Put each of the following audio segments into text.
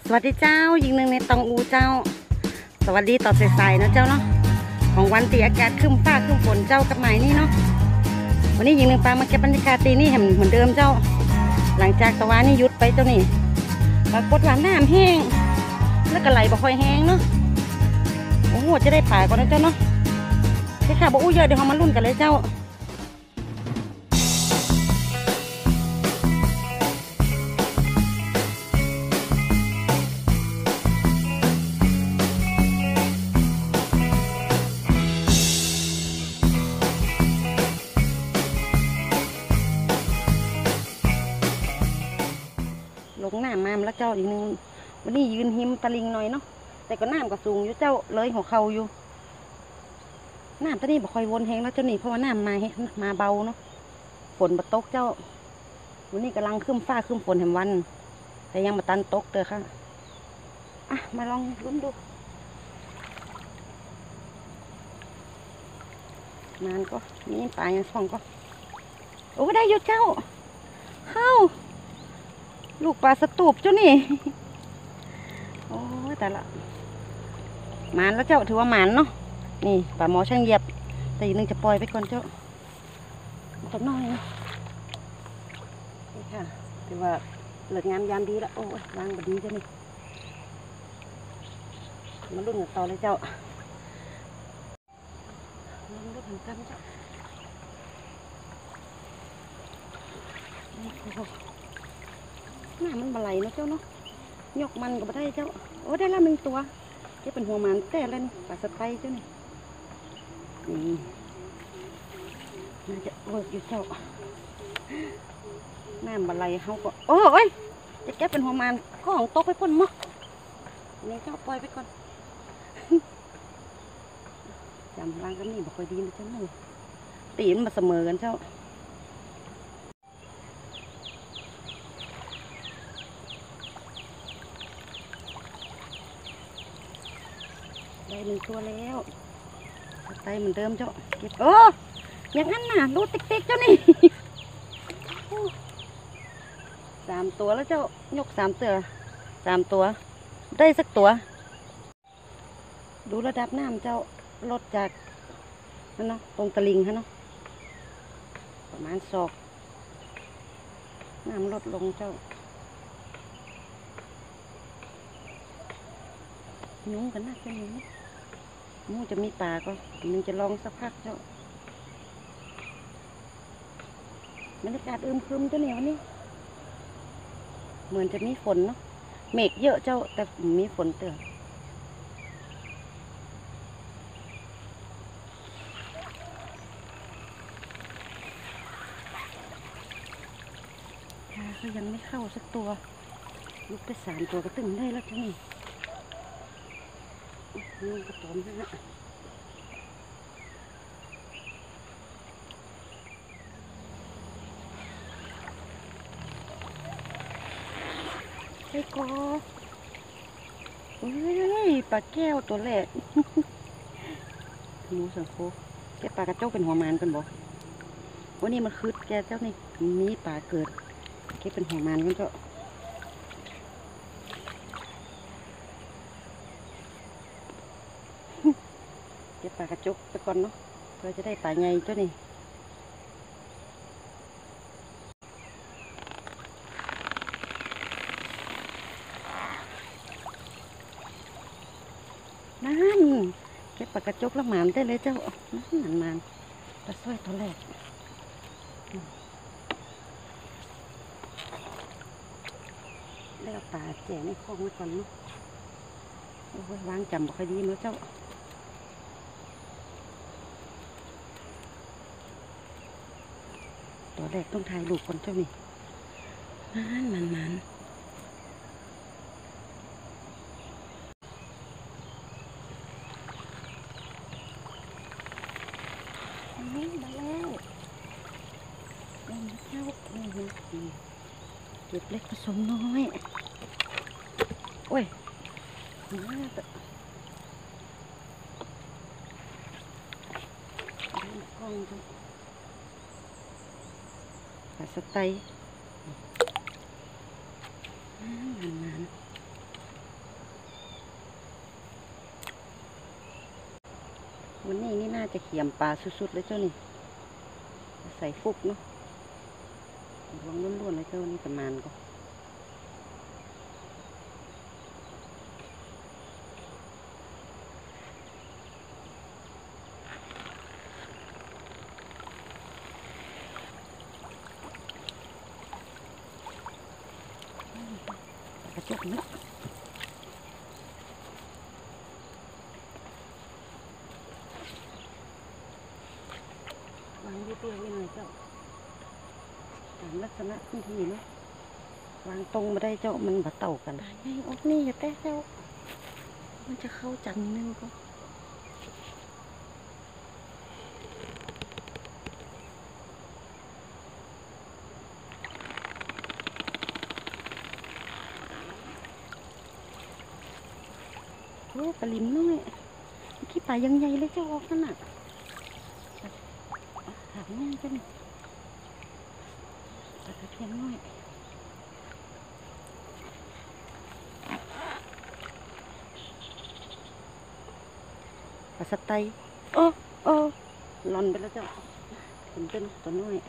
สวัสดีเจ้ายิงหนึ่งในตองอูเจ้าสวัสดีต่อสายๆนะเจ้าเนาะของวันตีอากาศครึ้มฟ้าครึ้มฝนเจ้ากับหมายนี่เนาะวันนี้ยิงหนึ่งปลามาเก็บบรรยากาศตีนี่เหมือนเดิมเจ้าหลังจากตะวันนี่ยุดไปเจ้านี่ปรากฏว่าน้ำแห้งแล้วก็ไหลบ่ค่อยแห้งเนาะโอ้โหจะได้ป่าก่อนนะเจ้าเนาะแค่ข่าวบอกอู้เยอะเดี๋ยวเรามาลุ้นกันเลยเจ้าลงน้ำมาแล้วเจ้าอีกนึงวันนี้ยืนหิมตะลิงหน่อยเนาะแต่ก็น้ำก็สูงอยู่เจ้าเลยหัวเข่าอยู่น้ำตอนนี้บ่ค่อยวนแห้งแล้วเจ้านี่เพราะว่าน้ำมาเบาเนาะฝนบ่ตกเจ้าวันนี้กำลังขึ้นฟ้าขึ้นฝนแห่งวันแต่ยังมาตันตกเด้อค่ะอ่ะมาลองลุ้นดูนานก็นี่ปลายังส่องก็โอ้ได้อยู่เจ้าเข้าลูกปลาสตูบเจ้านี่โอ้แต่ละหมานแล้วเจ้าถือว่าหมานเนาะนี่ปลาหมอช่างเหยียบแต่อีกนึงจะปล่อยไปก่อนเจ้าตัวน้อยนะนี่ค่ะถือว่าเลิกงามยามดีแล้วโอ้ยวางแบบนี้เจ้านี่มาลุ้นกันต่อเลยเจ้าลุ้นถึงกันเจ้าน้ำมันบะไหลเนาะเจ้าเนาะยกมันก็บ่ได้เจ้าโอ้ได้แล้วหนึ่งตัวที่เป็นหัวมันแต่เลยปลาสไตเจ้านี่น่าจะเวิร์กอยู่เจ้าน้ำบะไหลเขาก็โอ้ยจะแก้เป็นหัวมันก็ของโต๊ะไปพ่นมั้งนี่เจ้าปล่อยไปก่อนจำร่างกันนี่บ่ค่อยดีนะเจ้านี่ตีมันมาเสมอกันเจ้าได้หนึ่งตัวแล้วไตเหมือนเดิมเจ้าเก็บโอ้อย่างนั้นน่ะรูติ๊กๆเจ้านี่3 ตัวแล้วเจ้ายก3 ตัวได้สักตัวดูระดับน้ำเจ้าลดจากนั่นเนาะตรงตะลิงฮะเนาะประมาณศอกน้ำลดลงเจ้ายุ้งกันนะเจ้านี้มูจะมีป่าก็มันจะลองสักพักเจ้าบรรยากาศอึมครึมเจ้าเหนียวนี่เหมือนจะมีฝนเนาะเมฆเยอะเจ้าแต่มีฝนเตือนเขายังไม่เข้าสักตัวลุกไป3 ตัวก็ตึงได้แล้วเจ้านี่นี่กระตุ้นนะไอ้กอเฮ้ยปลาแก้วตัวแรกหมูสังโคแกปลากระเจ้าเป็นหัวมันกันบ่วันนี้มันคืดแกเจ้านี่มีปลาเกิดแกเป็นหัวมันกันเจ้าเก็บปลากระจกไปก่อนเนาะเพื่อจะได้ปลาใหญ่เจ้านี่นั่นเก็บปลากระจกแล้วหมานได้เลยเจ้านั่นมันปลาสร้อยตัวแรกแล้วปลาแก่ในคลองไว้ก่อนเนาะโอ้ยวางจำบ่ค่อยดีเนาะเจ้าตัวแรกต้องถ่ายรูปก่อนเจ้านี่มันนี่มาแล้วเล่นเจ้าเก็บเล็กผสมน้อยโอ้ยกล้องดูปลาสไตนานจะเขี่ยมปลาสุดๆเลยเจ้านี่ใส่ฟุกเนาะลวงล้วนๆเลยเจ้านี่ประมาณก็กระจกเนาะวางเรียบๆไว้หน่อยเจ้าตามลักษณะพื้นที่เนาะวางตรงมาได้เจ้ามันบะเต่ากันไงออกนี่อย่าแตะเจ้ามันจะเข้าจังนึงก็โอ้ปลาลิมน้อยขี้ปลายังใหญ่เลยเจ้าออกขนาดถามแม่กันปลาตะเพียนน้อยปลาสไตโอ้หล่นไปแล้วเจ้าเป็นตัวน้อย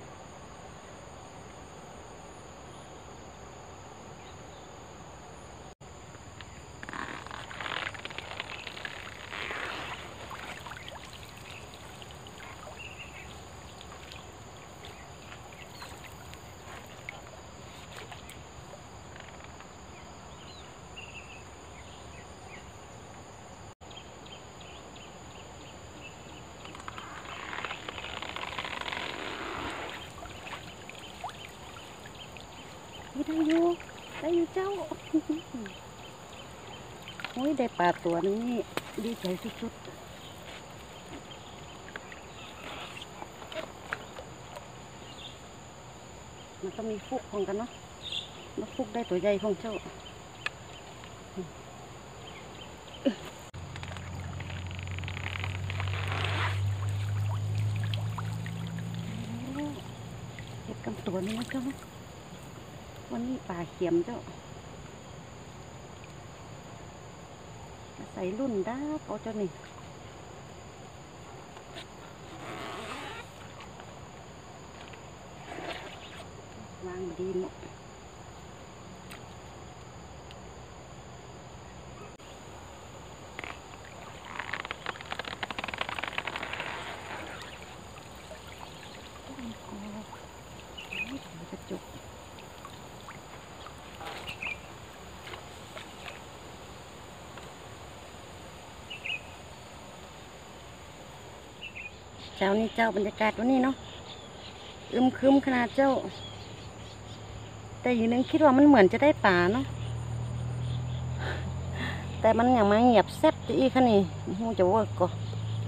ได้อยู่เจ้าโอ้ยได้ปลาตัวนึงนี่ดีใจสุดๆมันต้องมีฟุกของกันเนาะแล้วฟุกได้ตัวใหญ่ของเจ้าเก็บกำตัวนี้นะเจ้าวันนี้ปลาเข็มเจ้าใส่รุ่นด้าเอาเจ้านี่วางดีหมดกระจกเจ้านี่เจ้าบรรยากาศวันนี้เนาะอึมครึมขนาดเจ้าแต่อยู่นึงคิดว่ามันเหมือนจะได้ป่าเนาะแต่มันอย่างมาเงียบแซ่บจะอีกค่ะนี่หูจะเวิร์กก็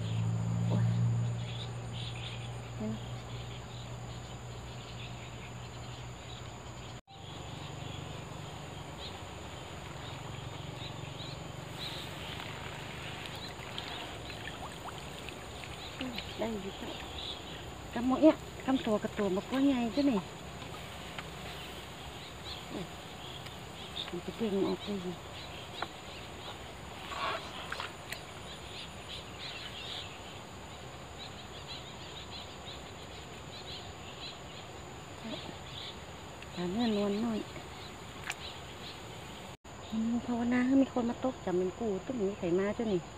ได้อยู่เจ้ากำหมดเนี่ยกำตัวกับตัวมาก็ใหญ่จ้ะนี่มันจะเด้งออกเลยตาเนื้อนวลน้อยภาวนาให้มีคนมาตกจับเป็นกูตุ้มนี้ไข่มาจ้ะนี่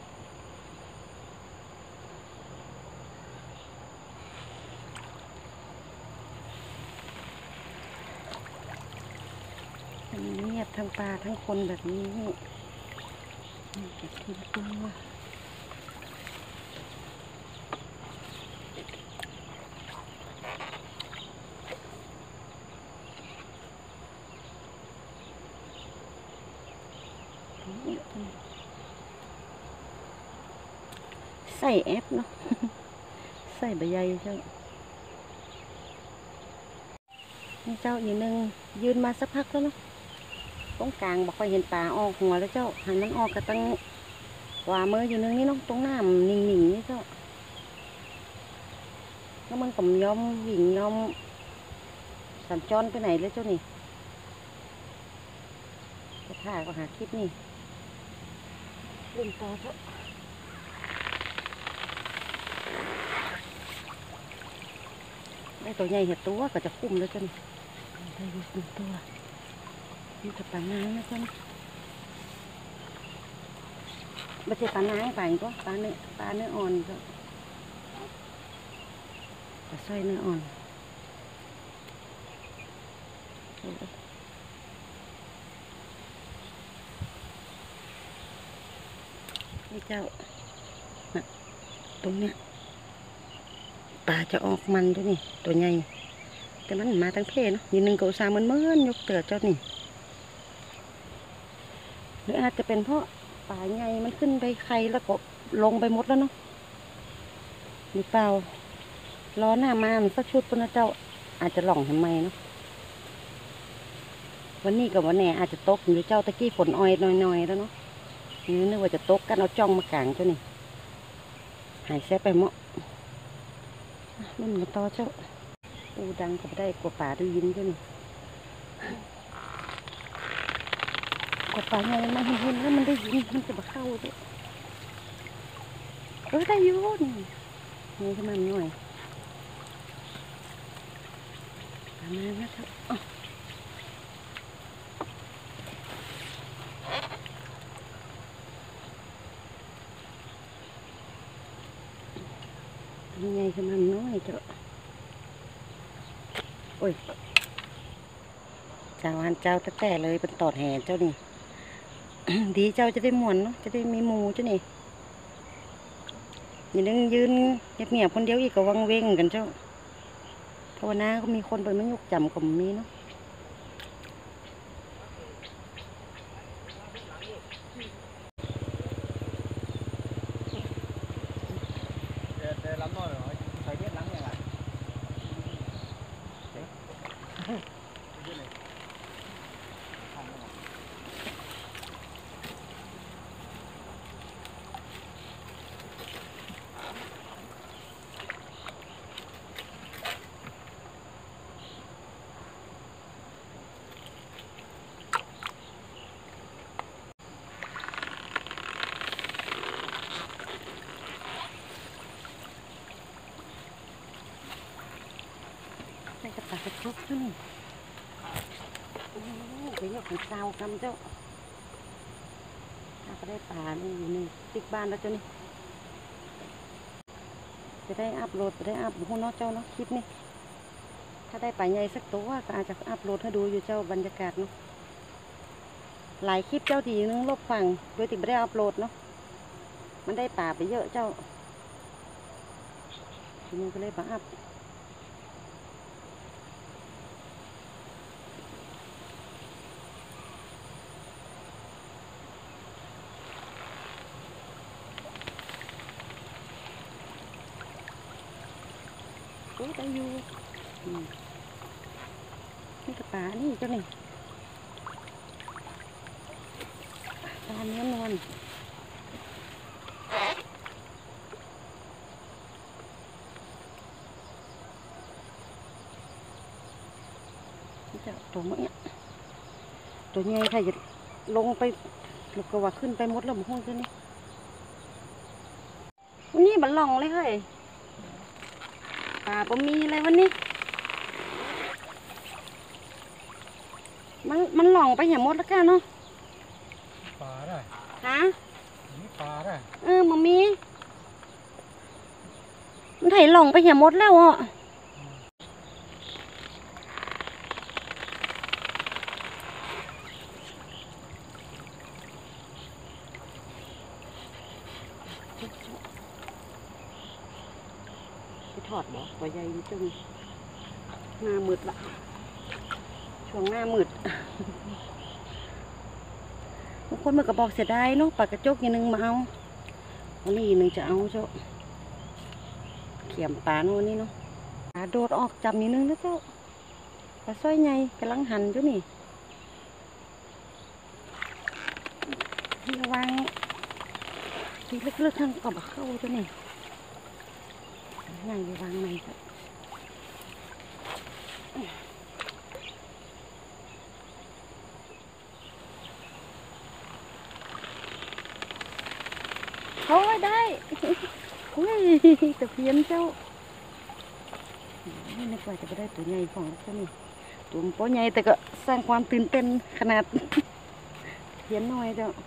เงียบทั้งปลาทั้งคนแบบนี้เก็บทีละตัวใส่แอปเนาะใส่ใบใหญ่เจ้านี่เจ้าอยู่นึงยืนมาสักพักแล้วเนาะตรงกลางบอกไปเห็นปลาออกหัวแล้วเจ้าหันมันออกกระตังขวามืออยู่นึงนี่เนาะตรงหน้ามันนิ่งๆนี่เจ้าแล้วมันก็ยอมวิ่งยอมสัญจรไปไหนเลยเจ้านี่จะถ่ายก็หาคลิปนี่เล่นต่อเถอะได้ตัวใหญ่เห็ดตัวก็จะคุ้มแล้วจ้ะนี่ได้อยู่หนึ่งตัวนี่จะปลาน้ำนะจ้ะนี่ไม่ใช่ปลาน้ำไปก็ปลาเนื้ออ่อนก็ปลาสร้อยเนื้ออ่อนนี่เจ้าตรงเนี้ยปลาจะออกมันด้วยนี่ตัวใหญ่แต่มันมาทั้งเพเนาะยืนหนึ่งเกาซามันยกเตือเจ้านี่หรืออาจจะเป็นเพราะปลาใหญ่มันขึ้นไปไข่แล้วก็ลงไปหมดแล้วเนาะหรือเปล่าล้อหน้ามามันสักชุดปุ่นนะเจ้าอาจจะหล่องทำไมเนาะวันนี้กับวันแหน่อาจจะตกอยู่เจ้าตะกี้ฝนอ้อยน้อยๆแล้วเนาะนี่นึกว่าจะตกกันเอาจ้องมากลางเจ้านี่หายแซ่ไปหมดรุ่นมาต่อเจ้าปูดังก็ได้กว่าป่าได้ยินเจ้านี่กว่าป่าไงมันเห็นแล้วมันได้ยินมันจะมาเข้าเจ้าได้อยู่นี่นี่ขึ้นมาหน่อยประมาณนั้นเจ้านี่ไงขึ้นมาน้อยเจ้าโอ้ยเจ้าหันเจ้าแต่เลยเป็นตอดแห่เจ้านี่ ดีเจ้าจะได้ม่วนเนาะจะได้มีหมูเจ้านี่อย่านึงยืนเงียบๆคนเดียวอีกก็วังเวงกันเจ้าภาวนาก็มีคนไปมันยุกจำก็มีเนาะได้กระตากระทุกขึ้นโอ้ไปเนี่ยของสาวกำเจ้าถ้าก็ได้ปลานี่อยู่นี่ติดบ้านแล้วเจ้านี่จะได้อัพโหลดจะได้อัพหัวเนาะเจ้าเนาะคลิปนี่ถ้าได้ปลาใหญ่สักตัวก็อาจจะอัพโหลดให้ดูอยู่เจ้าบรรยากาศเนาะหลายคลิปเจ้าทีนึงลบฝั่งโดยติไม่ได้อัพโหลดเนาะมันได้ปลาไปเยอะเจ้าทีนี้ก็เลยปลาอัพได้อยู่นี่กระป๋านี่เจ้านี่ปลาเนื้อนวลนี่จะตัวเนี้ยตัวใหญ่ใครจะลงไปลูกกระว่าขึ้นไปหมดแล้วหมดห้องเจ้านี่วันนี้บันหลองเลยเฮ้ยปลาปมีอะไรวันนี้มันหลองไปอย่าหมดแล้วกันเนาะปลาได้ฮะมีปลาได้มันมีมันไถหลองไปอย่าหมดแล้วอ่ะถอดบ่ว่าใหญ่จังหน้ามืดละช่วงหน้ามืดบางคนมันก็บอกเสียดายเนาะปลากระจกอย่างนึงมาเอาวันนี้นึงจะเอาเจ้าเขียมปลาโน่นนี่เนาะปลาโดดออกจำนิดนึงนะเจ้าปลาสร้อยใหญ่กำลังหันเจ้านี่ที่วางที่เลือกๆทั้งกับเข้าเจ้านี่ง่ายไปวางใหม่ครับเขาได้เฮ้ยตะเพียนเจ้าไม่นึกว่าจะไปได้ตัวใหญ่ของเจ้านี่ตัวมันโป๊ใหญ่แต่ก็สร้างความตื่นเต้นขนาดเพียนน้อยเจ้า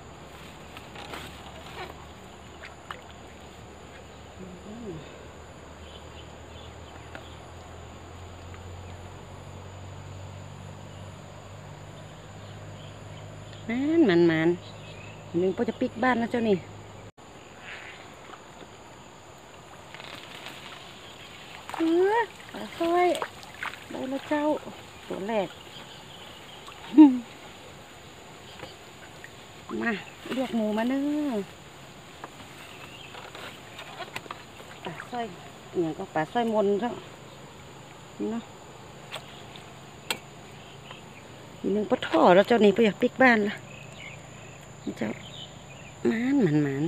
มันหนึ่งพ่อจะปิกบ้านนะเจ้านี่ปลาสร้อยได้แล้วเจ้าตัวแรกมาเรียกหมูมาเนอะปลาสร้อยอย่างก็ปลาสร้อยมนเจ้านี่เนาะอีกหนึ่งปลาท่อแล้วเจ้านี่พ่ออยากปิกบ้านละเจ้ามัน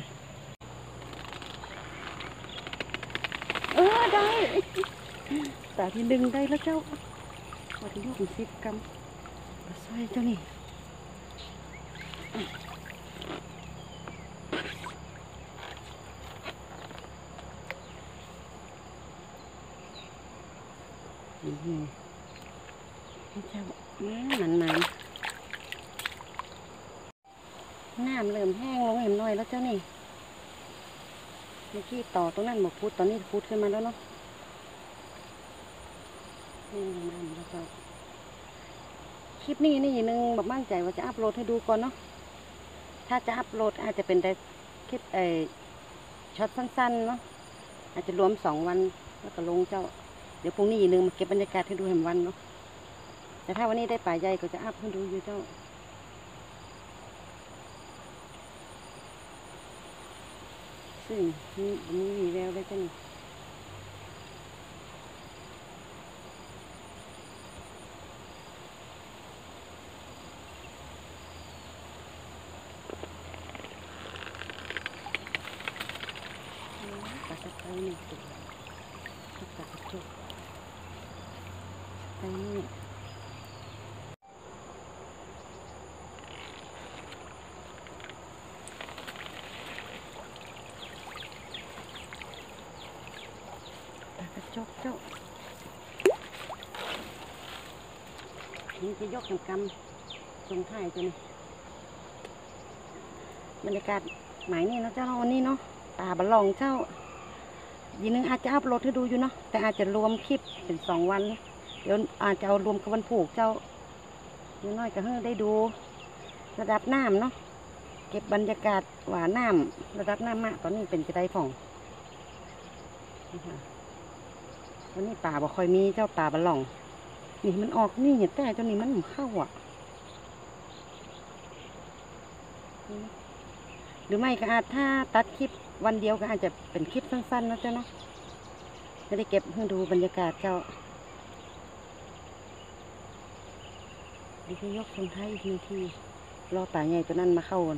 ได้ตาที่ดึงได้แล้วเจ้าพอที่ยก10 กรัมปลาสร้อยเจ้านี่เจ้ามันน้ำเริ่มแห้งลงเห็นหน่อยแล้วเจ้านี่เมื่อกี้ต่อตรงนั้นบอกพูดตอนนี้พูดขึ้นมาแล้วเนาะนี่น้ำแล้วเจ้าคลิปนี้นี่นึงแบบมั่นใจว่าจะอัพโหลดให้ดูก่อนเนาะถ้าจะอัพโหลดอาจจะเป็นแต่คลิปช็อตสั้นๆเนาะอาจจะรวม2 วันแล้วก็ลงเจ้าเดี๋ยวพรุ่งนี้นึงมาเก็บบรรยากาศให้ดูแห่งวันเนาะแต่ถ้าวันนี้ได้ป่าใหญ่ก็จะอัพให้ดูอยู่เจ้าซึ่งมีแววได้จ้ะนี่ปลาตะไคร้1 ตัวปลากระจกไก่นี่กระจกเจ้านี่จะยกกำตรงท้ายตัวนี้บรรยากาศหมายนี่นะเจ้าวันนี้เนาะป่าบะลองเจ้ายีนึงอาจจะอัพโหลดให้ดูอยู่เนาะแต่อาจจะรวมคลิปเป็น2 วันเดี๋ยวอาจจะเอารวมกับวันผูกเจ้าเดี๋ยวน้อยก็ให้ได้ดูระดับน้ำเนาะเก็บบรรยากาศหวานน้ำระดับน้ำมากตอนนี้เป็นจะได้ผ่องวันนี้ป่าบ่ค่อยมีเจ้าป่าบะหล่องนี่มันออกนี่เห็นแต่เจ้านี่มันเข้าอ่ะหรือไม่ก็อาจถ้าตัดคลิปวันเดียวก็อาจจะเป็นคลิปสั้นๆนะเจ้าเนาะจะได้เก็บให้ดูบรรยากาศเจ้าดีที่ยกทรงไทยอีก1 ทีรอป่าใหญ่ตัวนั้นมาเข้ากัน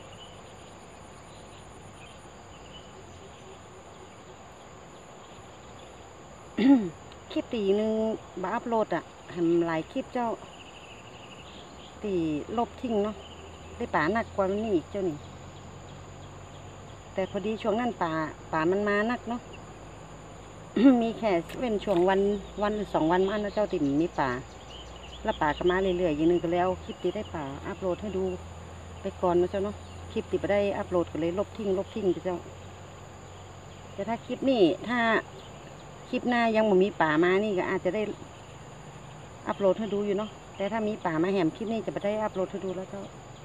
คลิปตีนึงบาอัพโหลดทำหลายคลิปเจ้าตีลบทิ้งเนาะได้ป่าหนักกว่านี้อีกเจ้านี่แต่พอดีช่วงนั้นป่ามันมานักเนาะ มีแค่เป็นช่วงวันหรือ2 วันมานะเจ้าติ่มมีป่าแล้วป่าก็มาเรื่อยๆอย่างนึงก็แล้วคลิปที่ได้ป่าอัพโหลดให้ดูไปก่อนนะเจ้าเนาะคลิปที่ไปได้อัพโหลดก็เลยลบทิ้งเจ้าแต่ถ้าคลิปนี้ถ้าคลิปหน้ายังไม่มีป่ามานี่ก็อาจจะได้อัพโหลดให้ดูอยู่เนาะแต่ถ้ามีป่ามาแหมคลิปนี้จะไม่ได้อัพโหลดให้ดูแล้วเจ้า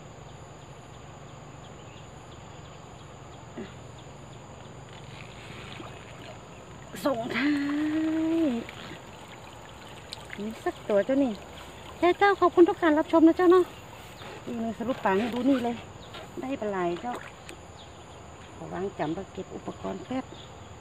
ส่งท้ายนี่สักตัวเจ้านี่เจ้าขอบคุณทุกการรับชมนะเจ้าเนาะนี่เลยสรุปป่าให้ดูนี่เลยได้ปลาไหลเจ้าขอวางจำประเก็บอุปกรณ์แป๊บ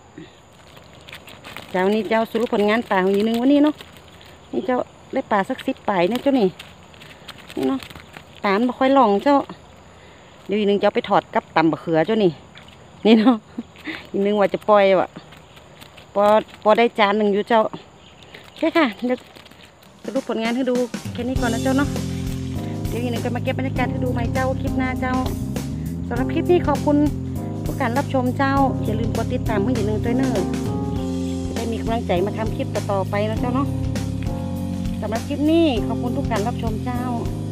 เจ้านี่เจ้าสรุปผลงานป่าของอีนึงวันนี้เนาะนี่เจ้าได้ป่าสัก10 ป่ายเนี่ยเจ้านี่เนาะป่ามันไม่ค่อยหลงเจ้าเดี๋ยวอีนึงเจ้าไปถอดกับตำบะเขือเจ้านี่เนาะอีนึงว่าจะปล่อยว่ะพอได้จาน1อยู่เจ้าโอเคค่ะเดี๋ยวสรุปผลงานให้ดูแค่นี้ก่อนนะเจ้าเนาะเดี๋ยวอีนึงจะมาเก็บบรรยากาศให้ดูใหม่เจ้าคลิปหน้าเจ้าสำหรับคลิปนี้ขอบคุณทุกการรับชมเจ้าอย่าลืมกดติดตามให้อย่าลืมด้วยเนอะจะได้มีกำลังใจมาทำคลิปต่อๆไปนะเจ้าเนาะสำหรับคลิปนี้ขอบคุณทุกการรับชมเจ้า